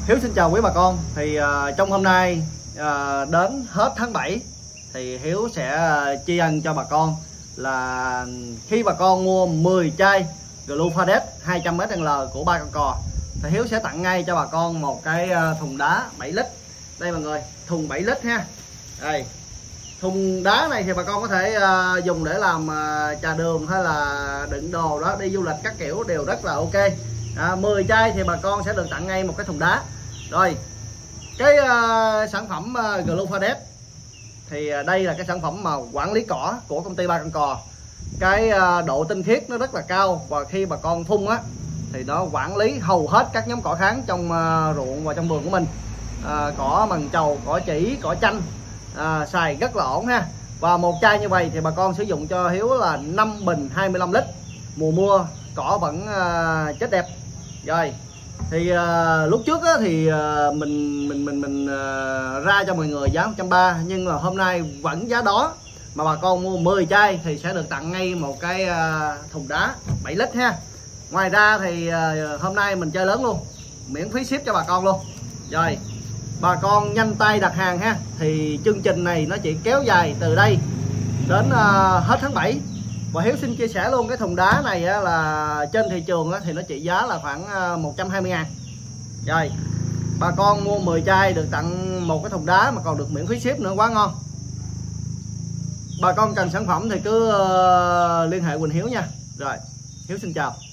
Hiếu xin chào quý bà con. Thì trong hôm nay đến hết tháng 7 thì Hiếu sẽ tri ân cho bà con là khi bà con mua 10 chai Glufadex 200ml của Ba Con Cò thì Hiếu sẽ tặng ngay cho bà con một cái thùng đá 7 lít. Đây mọi người, thùng 7 lít ha. Đây, thùng đá này thì bà con có thể dùng để làm trà đường hay là đựng đồ đó, đi du lịch các kiểu đều rất là ok. 10 chai thì bà con sẽ được tặng ngay một cái thùng đá. Rồi cái sản phẩm Glufadex thì đây là cái sản phẩm mà quản lý cỏ của công ty Ba Con Cò. Cái độ tinh khiết nó rất là cao, và khi bà con phun á thì nó quản lý hầu hết các nhóm cỏ kháng trong ruộng và trong vườn của mình. Cỏ mằn trầu, cỏ chỉ, cỏ chanh, xài rất là ổn ha. Và một chai như vậy thì bà con sử dụng cho Hiếu là 5 bình 25 lít. Mùa mưa cỏ vẫn chết đẹp. Rồi thì lúc trước á, thì mình ra cho mọi người giá 130, nhưng mà hôm nay vẫn giá đó, mà bà con mua 10 chai thì sẽ được tặng ngay một cái thùng đá 7 lít ha. Ngoài ra thì hôm nay mình chơi lớn luôn, miễn phí ship cho bà con luôn. Rồi bà con nhanh tay đặt hàng ha. Thì chương trình này nó chỉ kéo dài từ đây đến hết tháng 7. Và Hiếu xin chia sẻ luôn, cái thùng đá này á, là trên thị trường á, thì nó trị giá là khoảng 120.000. Rồi bà con mua 10 chai được tặng một cái thùng đá mà còn được miễn phí ship nữa, quá ngon. Bà con cần sản phẩm thì cứ liên hệ Quỳnh Hiếu nha. Rồi Hiếu xin chào.